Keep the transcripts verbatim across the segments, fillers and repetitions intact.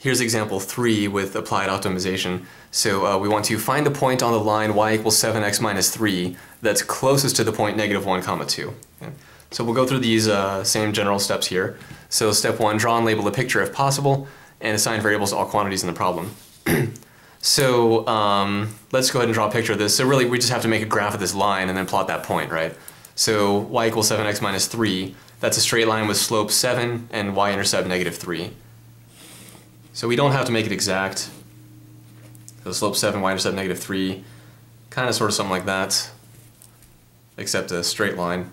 here's example three with applied optimization. So uh, we want to find the point on the line y equals seven x minus three that's closest to the point negative one comma two. Okay. So we'll go through these uh, same general steps here. So step one, draw and label the picture if possible, and assign variables to all quantities in the problem. So um, let's go ahead and draw a picture of this. So really we just have to make a graph of this line and then plot that point, right? So y equals seven x minus three, that's a straight line with slope seven and y-intercept negative three. So we don't have to make it exact. So slope seven, y-intercept negative three, kind of sort of something like that, except a straight line.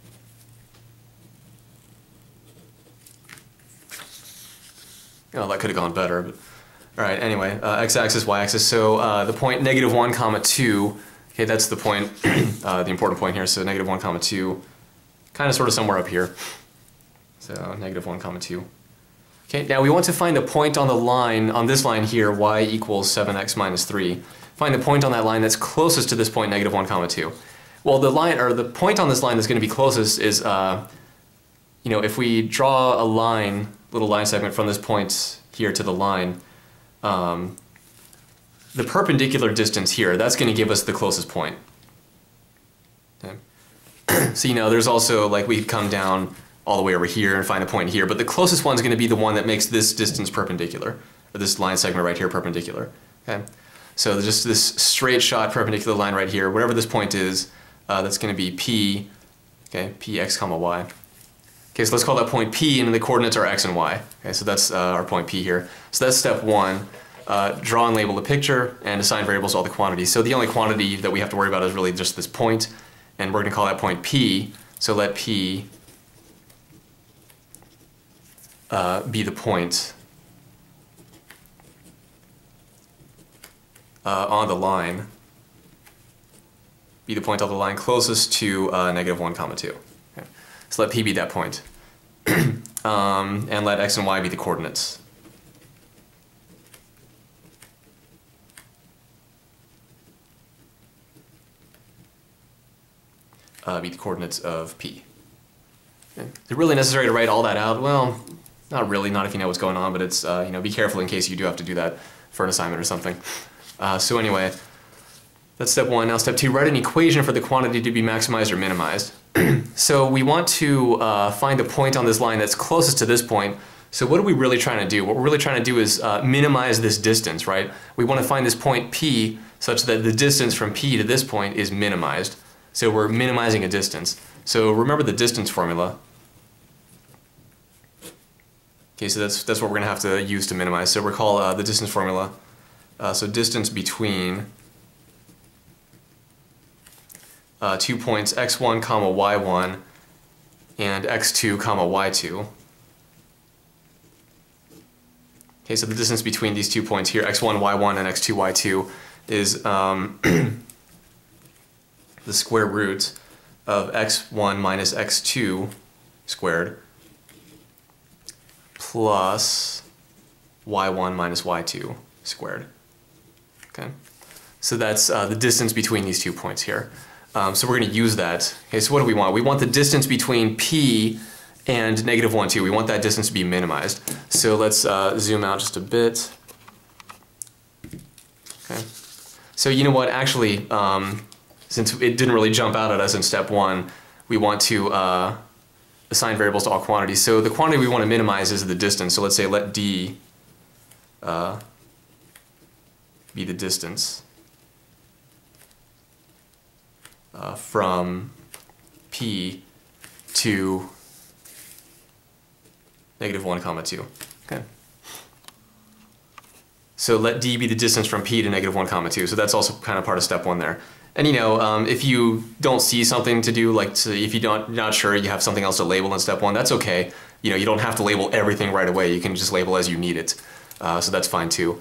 Oh, that could have gone better, but all right, anyway, uh, x-axis, y-axis, so uh, the point negative one comma two, okay, that's the point, uh, the important point here, so negative one comma two, kind of sort of somewhere up here, so negative one comma two. Okay, now we want to find the point on the line, on this line here, y equals seven x minus three. Find the point on that line that's closest to this point, negative one comma two. Well, the line, or the point on this line that's going to be closest is, uh, you know, if we draw a line, little line segment from this point here to the line, um, the perpendicular distance here, that's going to give us the closest point. Okay. So, you know, there's also, like, we come down all the way over here and find a point here, but the closest one's going to be the one that makes this distance perpendicular, or this line segment right here perpendicular. Okay. So just this straight shot perpendicular line right here, whatever this point is, uh, that's going to be P, okay, P x comma y. Okay, so let's call that point P, and the coordinates are x and y. Okay, so that's uh, our point P here. So that's step one. Uh, draw and label the picture and assign variables to all the quantities. So the only quantity that we have to worry about is really just this point, and we're going to call that point P. So let P uh, be the point uh, on the line, be the point on the line closest to uh, negative one comma two. Okay. So let P be that point, um, and let x and y be the coordinates. Uh, be the coordinates of P. Okay. Is it really necessary to write all that out? Well, not really, not if you know what's going on, but it's, uh, you know, be careful in case you do have to do that for an assignment or something. Uh, so anyway, that's step one. Now step two, write an equation for the quantity to be maximized or minimized. So we want to uh, find the point on this line that's closest to this point. So what are we really trying to do? What we're really trying to do is uh, minimize this distance, right? We want to find this point P such that the distance from P to this point is minimized. So we're minimizing a distance. So remember the distance formula. Okay, so that's, that's what we're going to have to use to minimize. So recall uh, the distance formula. Uh, so distance between Uh, two points x one comma y one and x two comma y two. Okay, so the distance between these two points here, x one, y one, and x two, y two, is um, the square root of x one minus x two squared plus y one minus y two squared. Okay, so that's uh, the distance between these two points here. Um, so we're going to use that. Okay, so what do we want? We want the distance between P and negative one, two. We want that distance to be minimized. So let's uh, zoom out just a bit. Okay. So you know what? Actually, um, since it didn't really jump out at us in step one, we want to uh, assign variables to all quantities. So the quantity we want to minimize is the distance. So let's say let D uh, be the distance Uh, from P to negative one comma two. Okay. So let D be the distance from P to negative one comma two. So that's also kind of part of step one there. And you know, um, if you don't see something to do, like to, if you don't not sure you have something else to label in step one, that's okay. You know, you don't have to label everything right away. You can just label as you need it. Uh, so that's fine too.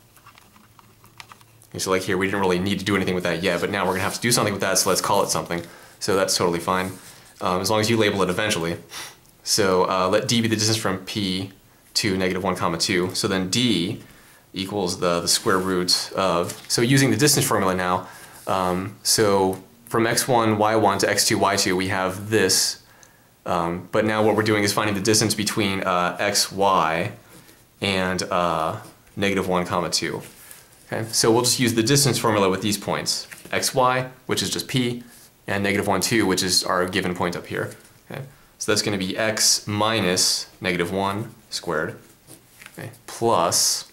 So like here, we didn't really need to do anything with that yet, but now we're going to have to do something with that, so let's call it something. So that's totally fine, um, as long as you label it eventually. So uh, let D be the distance from P to negative one comma two. So then D equals the, the square root of, so using the distance formula now, um, so from x one, y one to x two, y two, we have this, um, but now what we're doing is finding the distance between uh, x, y, and uh, negative one comma two. Okay, so we'll just use the distance formula with these points, xy, which is just p, and negative one, two, which is our given point up here. Okay, so that's going to be x minus negative one squared, okay, plus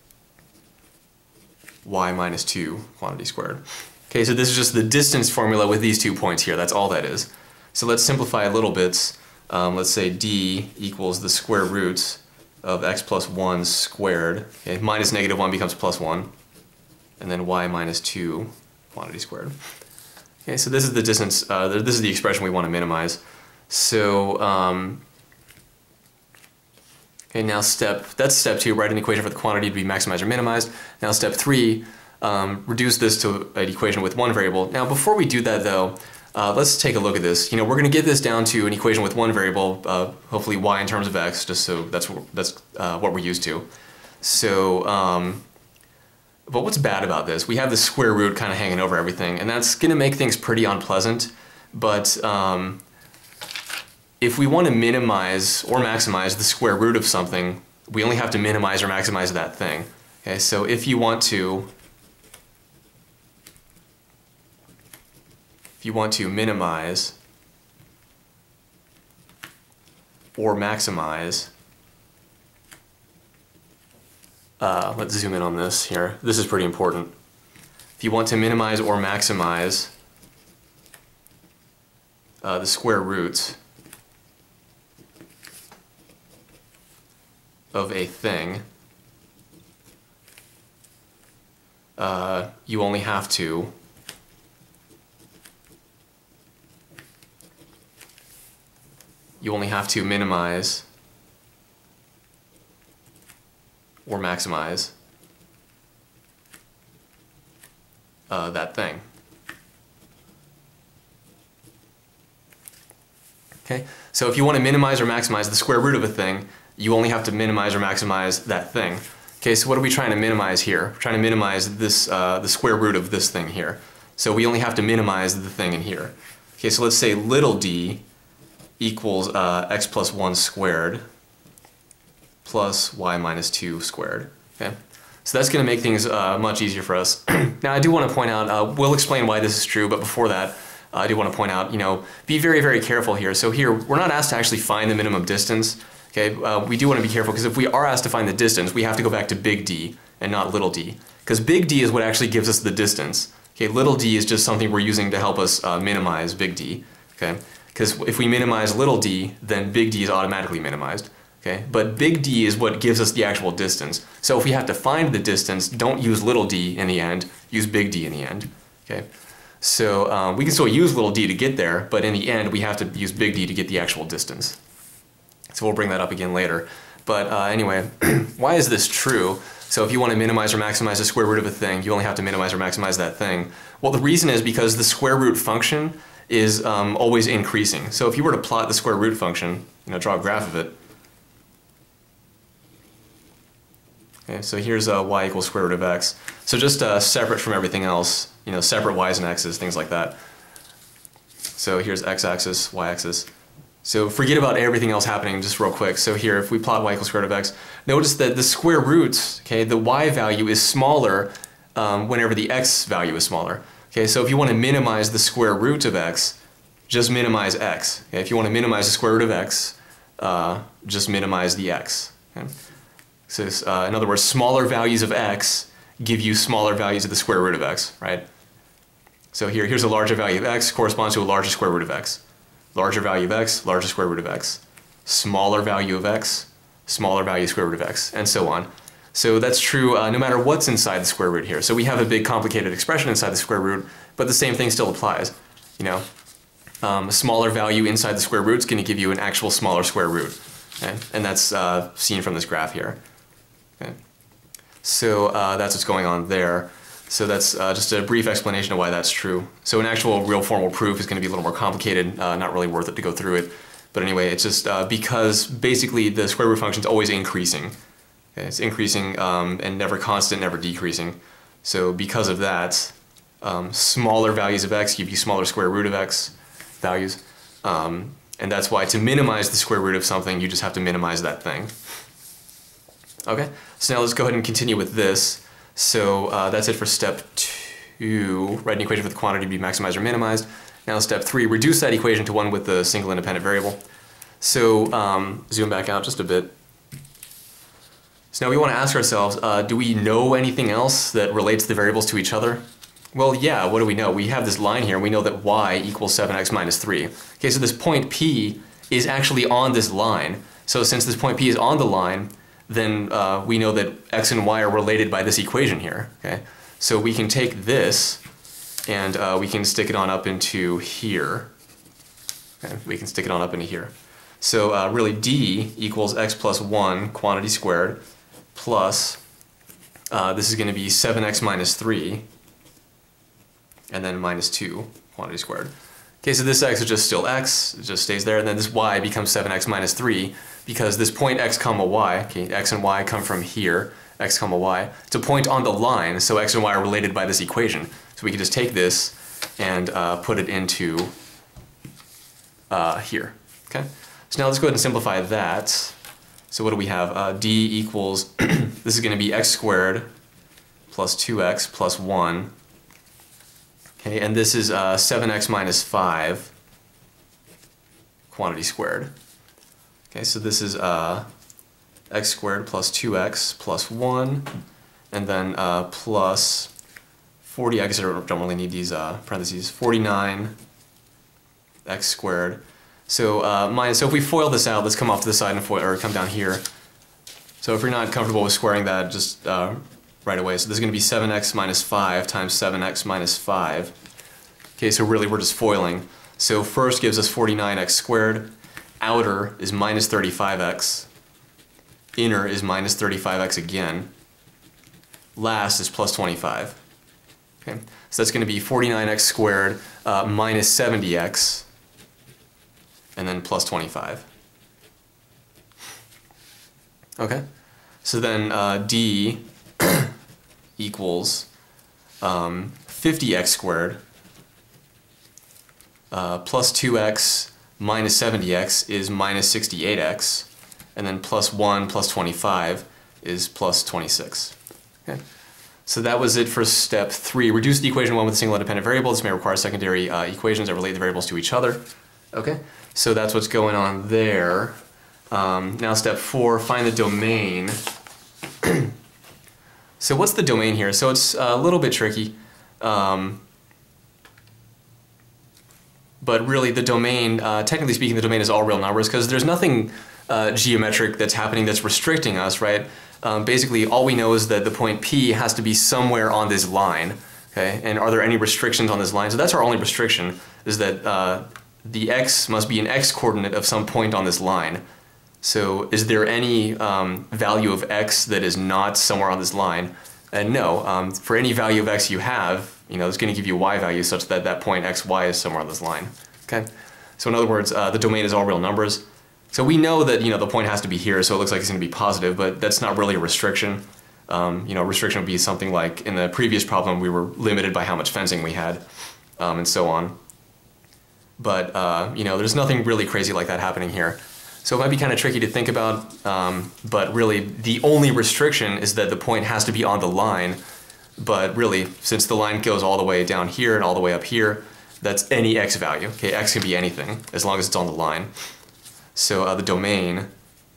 y minus two quantity squared. Okay, so this is just the distance formula with these two points here. That's all that is. So let's simplify a little bit. Um, let's say d equals the square root of x plus one squared. Okay, minus negative one becomes plus one. And then y minus two quantity squared. Okay, so this is the distance, uh, this is the expression we want to minimize. So, um, okay, now step, that's step two, write an equation for the quantity to be maximized or minimized. Now step three, um, reduce this to an equation with one variable. Now before we do that though, uh, let's take a look at this. You know, we're going to get this down to an equation with one variable, uh, hopefully y in terms of x, just so that's, that's uh, what we're used to. So, um, but what's bad about this? We have the square root kind of hanging over everything, and that's going to make things pretty unpleasant. But um, if we want to minimize or maximize the square root of something, we only have to minimize or maximize that thing. Okay, so if you want to, if you want to minimize or maximize, uh, let's zoom in on this here. This is pretty important. If you want to minimize or maximize uh, the square root of a thing, uh, you only have to you only have to minimize or maximize uh, that thing. Okay, so if you want to minimize or maximize the square root of a thing, you only have to minimize or maximize that thing. Okay, so what are we trying to minimize here? We're trying to minimize this, uh, the square root of this thing here. So we only have to minimize the thing in here. Okay, so let's say little d equals uh, x plus one squared plus y minus two squared. Okay, so that's going to make things uh, much easier for us. Now I do want to point out, uh, we'll explain why this is true, but before that, uh, I do want to point out, you know, be very, very careful here. So here, we're not asked to actually find the minimum distance. Okay, uh, we do want to be careful because if we are asked to find the distance, we have to go back to big D and not little d. Because big D is what actually gives us the distance. Okay, little d is just something we're using to help us uh, minimize big D. Okay, because if we minimize little d, then big D is automatically minimized. Okay, but big D is what gives us the actual distance. So if we have to find the distance, don't use little d in the end, use big D in the end. Okay, so um, we can still use little d to get there, but in the end we have to use big D to get the actual distance. So we'll bring that up again later. But uh, anyway, why is this true? So if you want to minimize or maximize the square root of a thing, you only have to minimize or maximize that thing. Well, the reason is because the square root function is um, always increasing. So if you were to plot the square root function, you know, draw a graph of it. Okay, so here's uh, y equals square root of x. So just uh, separate from everything else, you know, separate y's and x's, things like that. So here's x-axis, y-axis. So forget about everything else happening just real quick. So here, if we plot y equals square root of x, notice that the square root, okay, the y value is smaller um, whenever the x value is smaller. Okay, so if you want to minimize the square root of x, just minimize x. Okay, if you want to minimize the square root of x, uh, just minimize the x. Okay? So uh, in other words, smaller values of x give you smaller values of the square root of x, right? So here, here's a larger value of x corresponds to a larger square root of x. Larger value of x, larger square root of x. Smaller value of x, smaller value square root of x, and so on. So that's true uh, no matter what's inside the square root here. So we have a big complicated expression inside the square root, but the same thing still applies. You know, um, a smaller value inside the square root is going to give you an actual smaller square root, okay? And that's uh, seen from this graph here. Okay. So uh, that's what's going on there. So that's uh, just a brief explanation of why that's true. So an actual real formal proof is going to be a little more complicated, uh, not really worth it to go through it. But anyway, it's just uh, because basically the square root function is always increasing. Okay? It's increasing um, and never constant, never decreasing. So because of that, um, smaller values of x give you smaller square root of x values. Um, and that's why to minimize the square root of something, you just have to minimize that thing. Okay, so now let's go ahead and continue with this. So uh, that's it for step two. Write an equation for the quantity to be maximized or minimized. Now step three, reduce that equation to one with the single independent variable. So um, zoom back out just a bit. So now we want to ask ourselves, uh, do we know anything else that relates the variables to each other? Well, yeah, what do we know? We have this line here, and we know that y equals seven x minus three. Okay, so this point P is actually on this line. So since this point P is on the line, then uh, we know that x and y are related by this equation here. Okay, so we can take this and uh, we can stick it on up into here. Okay, we can stick it on up into here. So uh, really d equals x plus one quantity squared plus, uh, this is going to be seven x minus three, and then minus two quantity squared. Okay, so this x is just still x, it just stays there, and then this y becomes seven x minus three because this point x comma y, okay, x and y come from here, x comma y, it's a point on the line, so x and y are related by this equation. So we can just take this and uh, put it into uh, here, okay? So now let's go ahead and simplify that. So what do we have? Uh, d equals, this is going to be x squared plus two x plus one. Okay, and this is uh, seven x minus five quantity squared. Okay, so this is uh, x squared plus two x plus one, and then uh, plus forty, I guess I don't, don't really need these uh, parentheses, forty-nine x squared. So uh, minus, so if we FOIL this out, let's come off to the side and FOIL, or come down here. So if you're not comfortable with squaring that, just uh, right away. So this is going to be seven x minus five times seven x minus five. Okay, so really we're just FOILing. So first gives us forty-nine x squared. Outer is minus thirty-five x. Inner is minus thirty-five x again. Last is plus twenty-five. Okay, so that's going to be forty-nine x squared uh, minus seventy x. And then plus twenty-five. Okay, so then uh, d equals um, fifty x squared uh, plus two x minus seventy x is minus sixty-eight x, and then plus one plus twenty-five is plus twenty-six. Okay, so that was it for step three. Reduce the equation one with a single independent variable. This may require secondary uh, equations that relate the variables to each other. Okay, so that's what's going on there. Um, now step four, find the domain. So what's the domain here? So it's a little bit tricky. Um, but really the domain, uh, technically speaking, the domain is all real numbers because there's nothing uh, geometric that's happening that's restricting us, right? Um, basically all we know is that the point P has to be somewhere on this line, okay? And are there any restrictions on this line? So that's our only restriction, is that uh, the x must be an x coordinate of some point on this line. So is there any um, value of x that is not somewhere on this line? And no, um, for any value of x you have, you know, it's going to give you a y value such that that point xy is somewhere on this line. Okay. So in other words, uh, the domain is all real numbers. So we know that, you know, the point has to be here, so it looks like it's going to be positive, but that's not really a restriction. Um, you know, restriction would be something like in the previous problem we were limited by how much fencing we had, um, and so on. But uh, you know, there's nothing really crazy like that happening here. So it might be kind of tricky to think about, um, but really the only restriction is that the point has to be on the line. But really, since the line goes all the way down here and all the way up here, that's any x value. Okay, x can be anything as long as it's on the line. So uh, the domain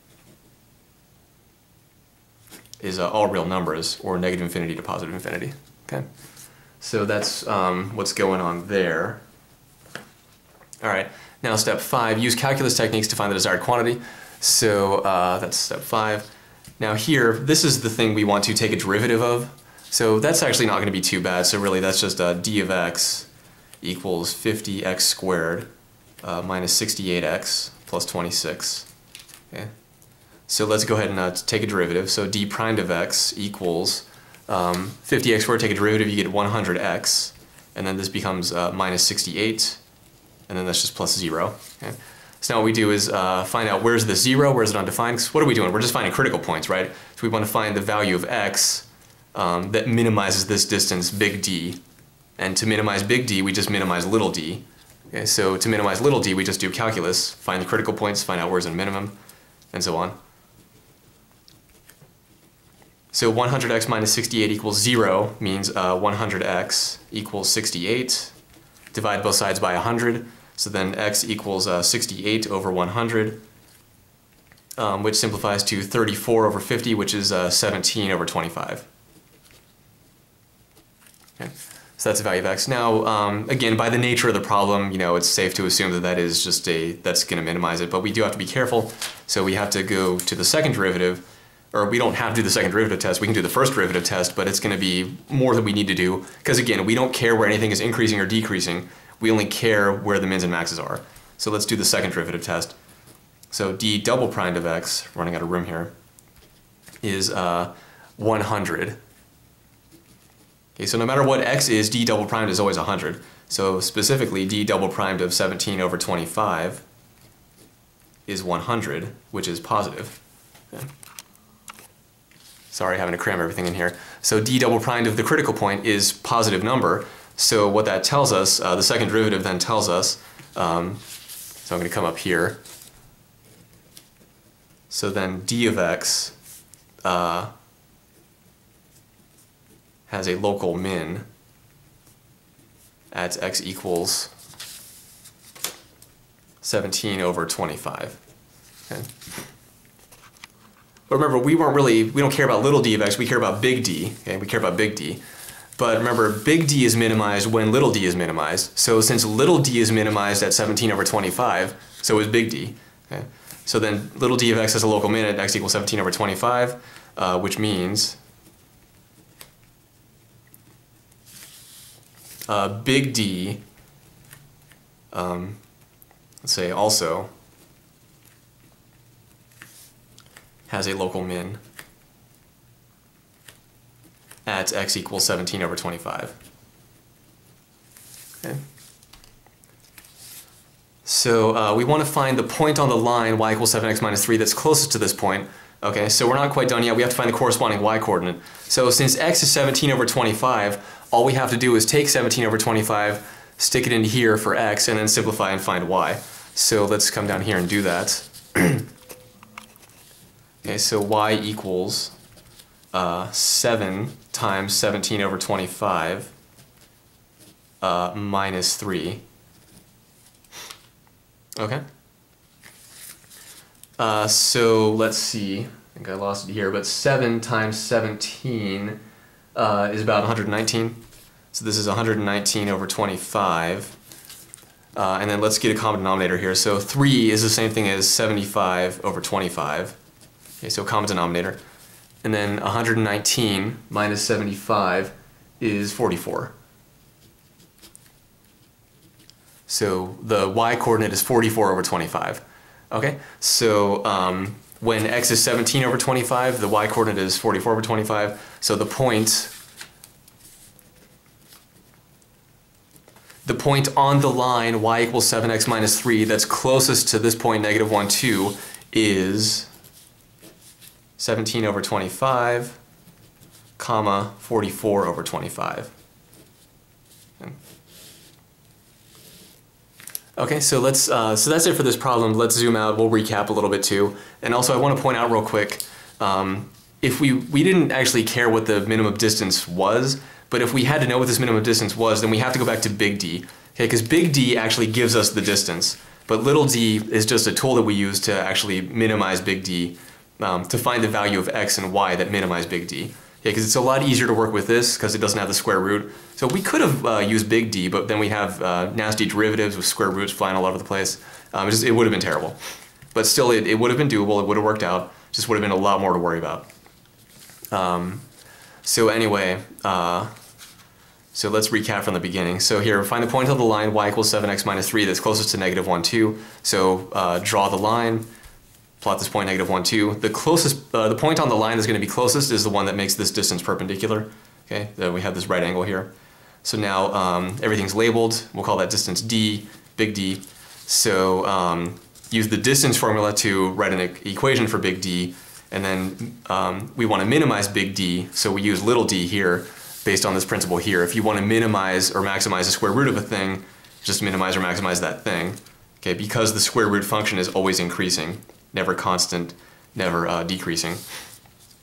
is uh, all real numbers, or negative infinity to positive infinity. Okay, so that's um, what's going on there. All right, now step five, use calculus techniques to find the desired quantity. So uh, that's step five. Now here, this is the thing we want to take a derivative of. So that's actually not going to be too bad. So really that's just uh, d of x equals fifty x squared uh, minus sixty-eight x plus twenty-six. Okay. So let's go ahead and uh, take a derivative. So d prime of x equals um, fifty x squared, take a derivative, you get one hundred x. And then this becomes uh, minus sixty-eight. And then that's just plus zero. Okay. So now what we do is uh, find out where's the zero, where's it undefined. Because what are we doing? We're just finding critical points, right? So we want to find the value of x um, that minimizes this distance, big D. And to minimize big D, we just minimize little d. Okay, so to minimize little d, we just do calculus, find the critical points, find out where's the minimum, and so on. So one hundred x minus sixty-eight equals zero means uh, one hundred x equals sixty-eight. Divide both sides by one hundred. So then x equals uh, sixty-eight over one hundred, um, which simplifies to thirty-four over fifty, which is uh, seventeen over twenty-five. Okay. So that's the value of x. Now, um, again, by the nature of the problem, you know, it's safe to assume that that is just a, that's going to minimize it, but we do have to be careful. So we have to go to the second derivative, or we don't have to do the second derivative test. We can do the first derivative test, but it's going to be more than we need to do, because again, we don't care where anything is increasing or decreasing. We only care where the mins and maxes are. So let's do the second derivative test. So d double prime of x, running out of room here, is uh, one hundred. Okay, so no matter what x is, d double primed is always one hundred. So specifically, d double primed of seventeen over twenty-five is one hundred, which is positive. Okay. Sorry, having to cram everything in here. So d double primed of the critical point is positive number. So what that tells us, uh, the second derivative then tells us, um, so I'm going to come up here. So then d of x uh, has a local min at x equals seventeen over twenty-five. Okay. But remember, we weren't really, we don't care about little d of x, we care about big D. Okay, we care about big D. But remember, big D is minimized when little d is minimized. So since little d is minimized at seventeen over twenty-five, so is big D. Okay. So then little d of x has a local min at x equals seventeen over twenty-five, uh, which means uh, big D, um, let's say also, has a local min at x equals seventeen over twenty-five. Okay. So uh, we want to find the point on the line y equals seven x minus three that's closest to this point. Okay, so we're not quite done yet. We have to find the corresponding y coordinate. So since x is seventeen over twenty-five, all we have to do is take seventeen over twenty-five, stick it into here for x, and then simplify and find y. So let's come down here and do that. Okay, so y equals uh, seven times seventeen over twenty-five uh, minus three. Okay. Uh, so let's see. I think I lost it here, but seven times seventeen uh, is about one hundred nineteen. So this is one hundred nineteen over twenty-five. Uh, and then let's get a common denominator here. So three is the same thing as seventy-five over twenty-five. Okay, so common denominator. And then one hundred nineteen minus seventy-five is forty-four. So the y coordinate is forty-four over twenty-five. Okay, so um, when x is seventeen over twenty-five, the y coordinate is forty-four over twenty-five. So the point, the point on the line y equals seven x minus three that's closest to this point, negative one, two, is seventeen over twenty-five, comma, forty-four over twenty-five. Okay. Okay, so let's uh, so that's it for this problem. Let's zoom out. We'll recap a little bit too. And also, I want to point out real quick, um, if we we didn't actually care what the minimum distance was, but if we had to know what this minimum distance was, then we have to go back to big D. Okay, because big D actually gives us the distance, but little d is just a tool that we use to actually minimize big D, um, to find the value of x and y that minimize big D. Yeah, because it's a lot easier to work with this because it doesn't have the square root. So we could have uh, used big D, but then we have uh, nasty derivatives with square roots flying all over the place. Um, it, just, it would have been terrible. But still, it, it would have been doable. It would have worked out. Just would have been a lot more to worry about. Um, so anyway, uh, so let's recap from the beginning. So here, find the point of the line y equals seven x minus three that's closest to negative one, two. So uh, draw the line. Plot this point, negative one, two. The closest, uh, the point on the line that's going to be closest is the one that makes this distance perpendicular. Okay, then we have this right angle here. So now um, everything's labeled. We'll call that distance d, big D. So um, use the distance formula to write an e equation for big D, and then um, we want to minimize big D, so we use little d here based on this principle here. If you want to minimize or maximize the square root of a thing, just minimize or maximize that thing. Okay, because the square root function is always increasing. Never constant, never uh, decreasing.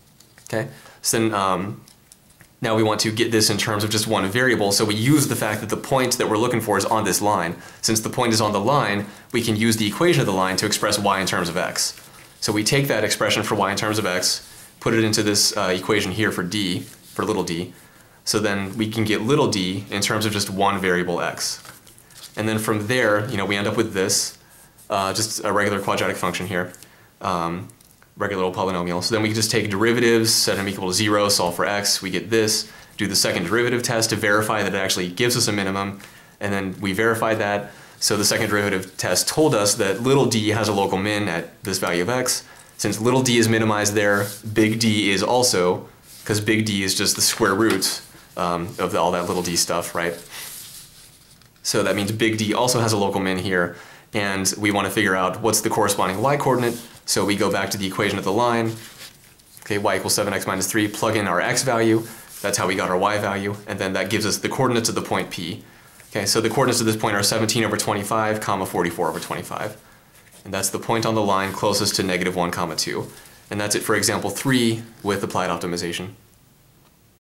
Okay, so then um, now we want to get this in terms of just one variable, so we use the fact that the point that we're looking for is on this line. Since the point is on the line, we can use the equation of the line to express y in terms of x. So we take that expression for y in terms of x, put it into this uh, equation here for d, for little d, so then we can get little d in terms of just one variable x. And then from there, you know, we end up with this, uh, just a regular quadratic function here. Um, regular old polynomial. So then we can just take derivatives, set them equal to zero, solve for x, we get this, do the second derivative test to verify that it actually gives us a minimum, and then we verify that. So the second derivative test told us that little d has a local min at this value of x. Since little d is minimized there, big D is also, because big D is just the square root um, of all that little d stuff, right? So that means big D also has a local min here, and we want to figure out what's the corresponding y coordinate. So we go back to the equation of the line, okay, y equals seven x minus three, plug in our x value, that's how we got our y value, and then that gives us the coordinates of the point P. Okay, so the coordinates of this point are seventeen over twenty-five, comma forty-four over twenty-five. And that's the point on the line closest to negative one comma two. And that's it for example three with applied optimization.